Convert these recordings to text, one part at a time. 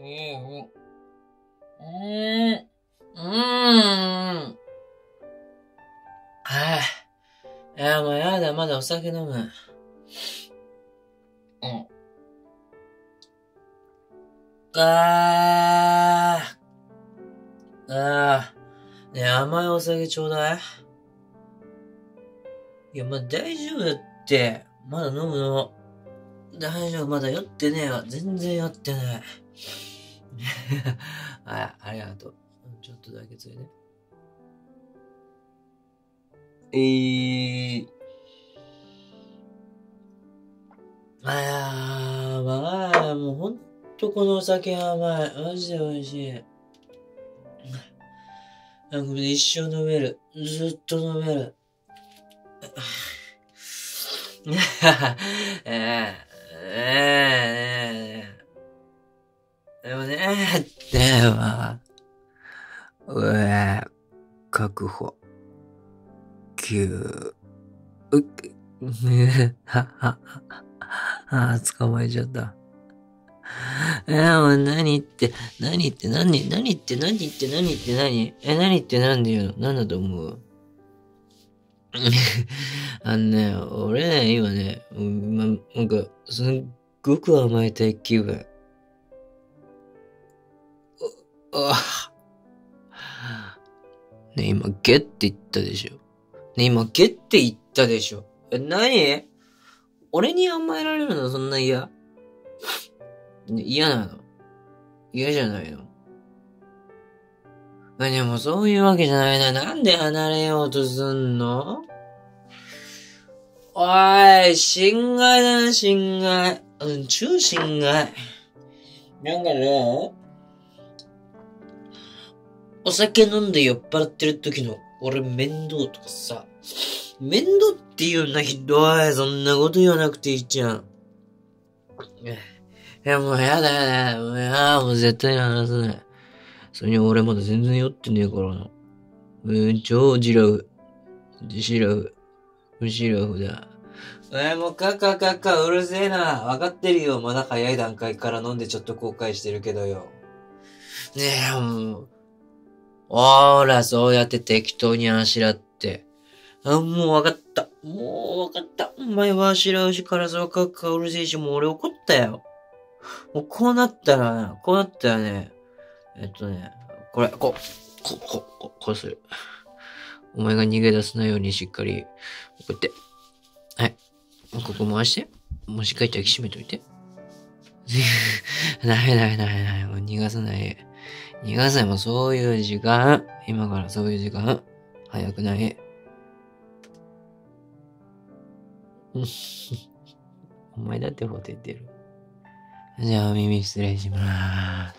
はい。いや、もうやだ、まだお酒飲む。ねえ、甘いお酒ちょうだい。いや、大丈夫だって。まだ飲むの。大丈夫、まだ酔ってねえわ。全然酔ってない。はい、ありがとう。ちょっとだけついで。もうほんとこのお酒甘い。マジで美味しい。一生飲める。ずっと飲める。でもね、確保。捕まえちゃった。もう何って何ってなんで言うの？何だと思う？俺ね、今ね、なんか、すっごく甘えたい気分。ね、今、ゲって言ったでしょ。何？俺に甘えられるのそんな嫌？嫌なの？嫌じゃないの？でもそういうわけじゃないな。なんで離れようとすんの？おい、侵害だな、侵害。超侵害。なんかね、お酒飲んで酔っ払ってる時の俺面倒とかさ、面倒って言うな、ひどい。そんなこと言わなくていいじゃん。いや、もうやだ。もう絶対に話さない。それに俺まだ全然酔ってねえからな。超ジラフだ。もうカカうるせえな。わかってるよ。まだ早い段階から飲んでちょっと後悔してるけどよ。ねえ、もう。ほら、そうやって適当にあしらって。もうわかった。お前はあしらうしからそうカカうるせえし、もう俺怒ったよ。もうこうなったらね、こうする。お前が逃げ出さないようにしっかり、こうやって。はい。ここ回して。もうしっかり抱きしめといて。ダメ。もう逃がさない。もうそういう時間。今からそういう時間。早くない。お前だってほてってる。じゃあお耳失礼します。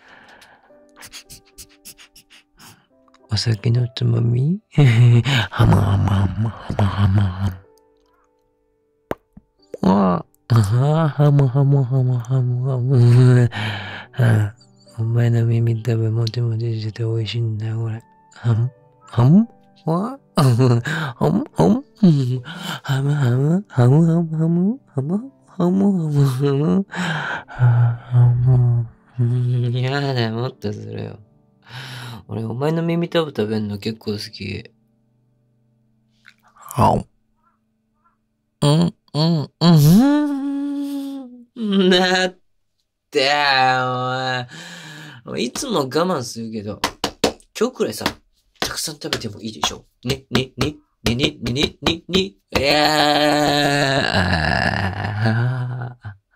お酒のつまみはま。お前の耳多分もちもちしてて美味しいんだよ、これ。ハムハムやだ、もっとするよ。俺、お前の耳たぶ食べんの結構好き。だって、お前。いつも我慢するけど、今日くらいさ、たくさん食べてもいいでしょ？ね。いや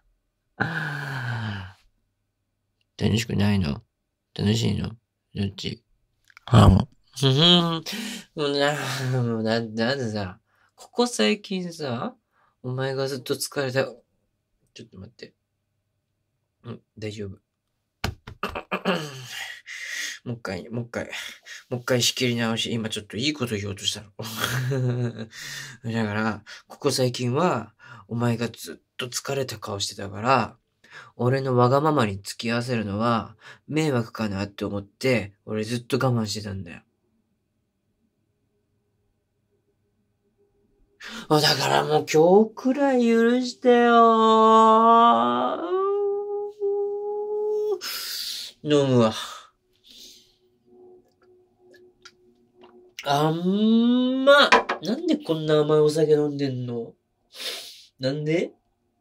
楽しくないの？楽しいの？どっち？もうだってさ、ここ最近さ、お前がずっと疲れた。ちょっと待って。大丈夫。もう一回仕切り直し。今ちょっといいこと言おうとしたの。だから、ここ最近は、お前がずっと疲れた顔してたから、俺のわがままに付き合わせるのは、迷惑かなって思って、俺ずっと我慢してたんだよ。だからもう今日くらい許してよー。 飲むわ。なんでこんな甘いお酒飲んでんの？なんで？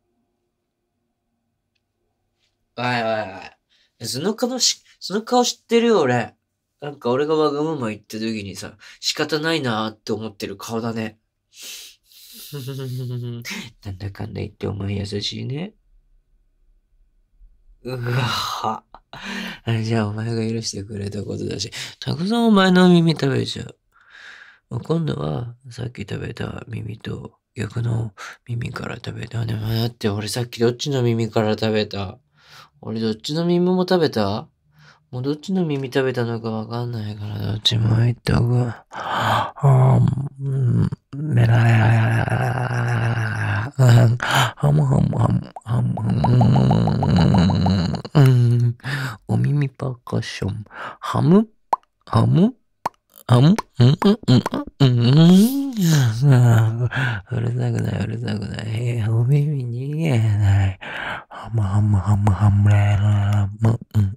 おいおいおい。その顔知ってるよ、俺。なんか俺がわがまま言った時にさ、仕方ないなーって思ってる顔だね。なんだかんだ言ってお前優しいね。うわは。じゃあお前が許してくれたことだし、たくさんお前の耳食べちゃう。今度は、さっき食べた耳と逆の耳から食べた。でもだって俺さっきどっちの耳から食べた？俺どっちの耳も食べた？もうどっちの耳食べたのかわかんないから、どっちも入ったく。メラヤハムハムハムハムハムお耳パーカッション。ハムハムうるさくない、うるさくない。お耳逃げない。ハムハムハムハムレラム、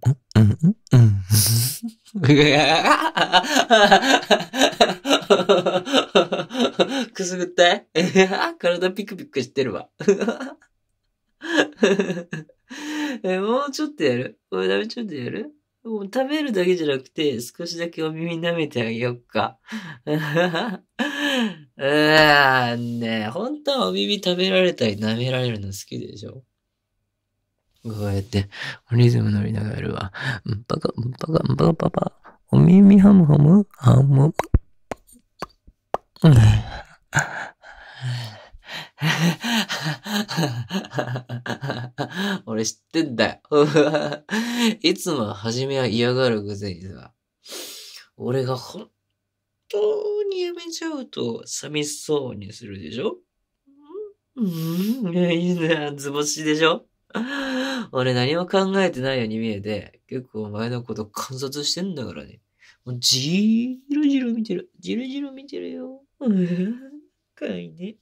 くすぐったい体ピクピクしてるわ。もうちょっとやる？もうちょっとやる？もう食べるだけじゃなくて、少しだけお耳舐めてあげよっか。ねえ、本当はお耳食べられたり舐められるの好きでしょ？こうやって、リズム乗りながらやるわ。パカ、パカ、パカパパ。お耳ハムハム、ハム。俺知ってんだよ。いつも初めは嫌がるくせにさ、俺が本当にやめちゃうと寂しそうにするでしょ？いいね、図星でしょ？俺何も考えてないように見えて、結構お前のこと観察してんだからね。もうじーるじる見てる。じるじる見てるよ。かわいいね。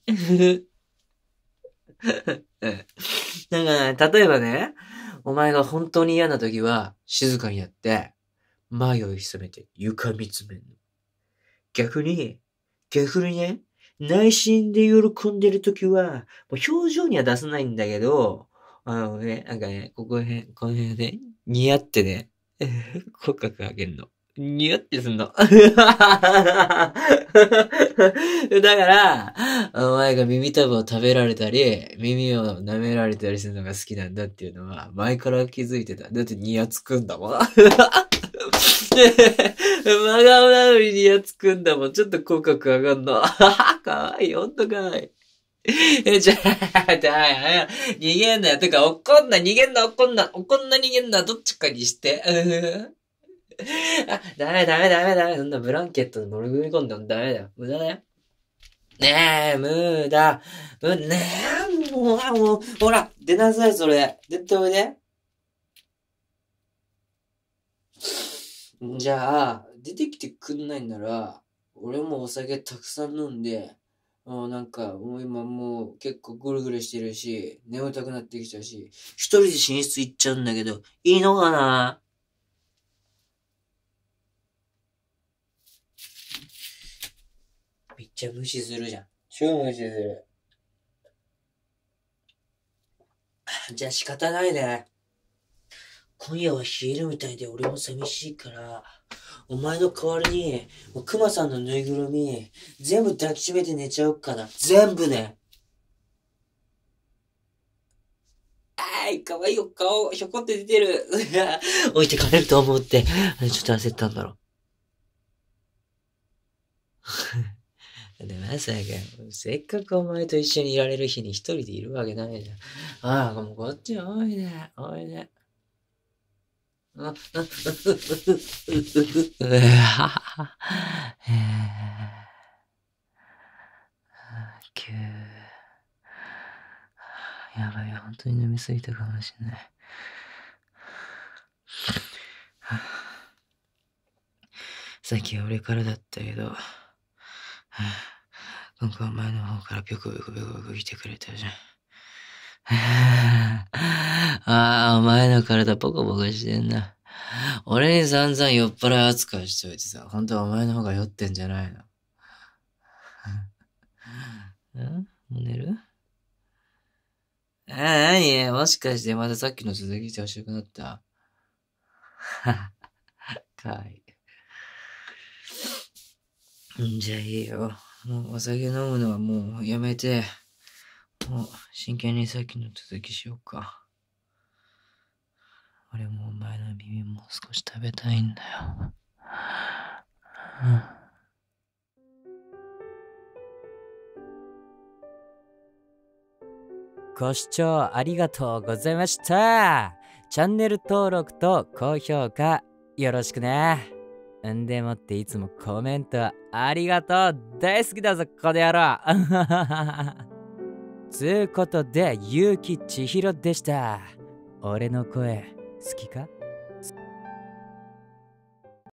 だから、例えばね、お前が本当に嫌な時は、静かにやって、前を潜めて床見つめるの。逆にね、内心で喜んでる時は、もう表情には出さないんだけど、なんかね、この辺で、ニヤってね、口角上げるの。ニヤってすんの。だから、お前が耳たぶを食べられたり、耳を舐められたりするのが好きなんだっていうのは、前から気づいてた。だってニヤつくんだもん。真顔なのにニヤつくんだもん。ちょっと口角上がんの。かわいい、ほんとかわいい。じゃあ、逃げんなよ。てか、怒んな、逃げんな、どっちかにして。ダメ。そんなブランケットで乗り込んでもダメだよ。無駄だよ。ねえ、無駄。ねえ、もう、ほら、出なさい、それ。出ておいで。じゃあ、出てきてくんないんなら、俺もお酒たくさん飲んで、なんか、もう今もう結構ぐるぐるしてるし、眠たくなってきちゃうし、一人で寝室行っちゃうんだけど、いいのかな？めっちゃ無視するじゃん。超無視する。じゃあ仕方ないね。今夜は冷えるみたいで俺も寂しいから、お前の代わりに、もう熊さんのぬいぐるみ、全部抱きしめて寝ちゃおっかな。全部ね。かわいいよ、顔、ひょこって出てる。置いてかれると思って、ちょっと焦ったんだろう。でもまさか、せっかくお前と一緒にいられる日に一人でいるわけないじゃん。もうこっちおいで、おいで。やばい、本当に飲みすぎたかもしれない。さっきは俺からだったけど、今回お前の方からビョコビョコビョコビョコ来てくれたじゃん。お前の体ポコポコしてんな。 俺に散々酔っ払い扱いしといてさ、本当はお前の方が酔ってんじゃないの？もう寝る？何もしかしてまたさっきの続きしてほしくなった？かわいい。じゃあいいよ。もうお酒飲むのはもうやめて、もう真剣にさっきの続きしようか。俺もお前の耳もう少し食べたいんだよ。 ご視聴ありがとうございました。チャンネル登録と高評価よろしくね。んでもっていつもコメントありがとう。大好きだぞ、この野郎。つうことで、ゆうきちひろでした。俺の声好きか？